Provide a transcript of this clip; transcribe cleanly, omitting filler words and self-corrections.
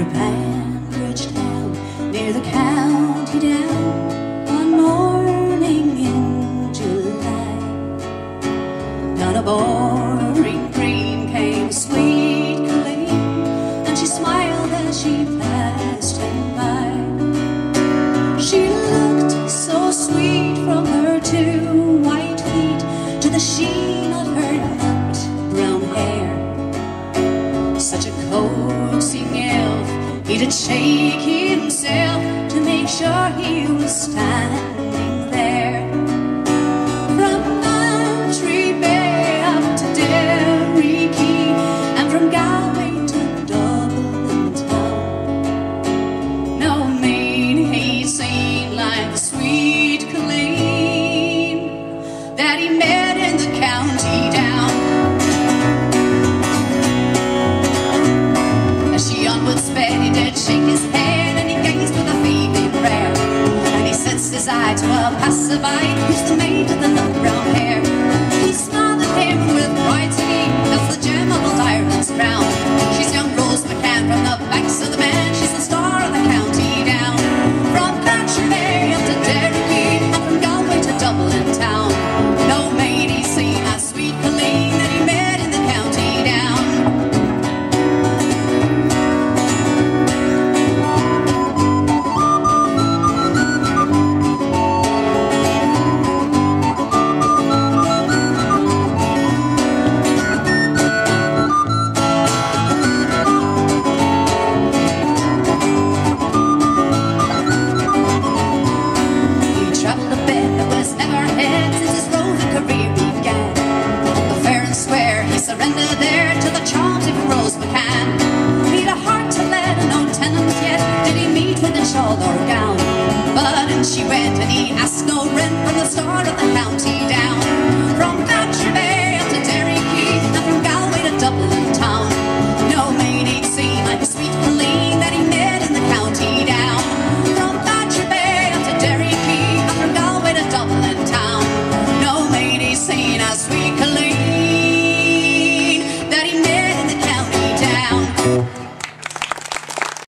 Banbridge town, near the county down, one morning in July, down a boring green came sweet Colleen, and she smiled as she passed him by. She looked so sweet from her two white feet to the sheen of her nut brown hair. Such a coaxing elf, he did shake himself to make sure he was standing there. From Mantry Bay up to Derry Quay, and from Galway to Dublin town, no maid he'd seen like the sweet Colleen that he met in the county down. As she onward sped, he did shake his head, and he gazed with a feeling rare, and he sets his eye to a passerby who's the maid with the nut brown hair. He smiled at him with pride, saying, "That's the gem of old Ireland's crown. She's young Rose McCann from the banks of the Man. She's the star of the county down. From Bantry Bay up to Derry Quay, and from Galway to Dublin town, no maid he's seen as sweet Colleen that he met in the county down." Surrender there to the charms of Rose McCann. He'd a heart to let, and no tenants yet did he meet with in shawl or gown. But in she went, and he asked no rent from the start of the county down.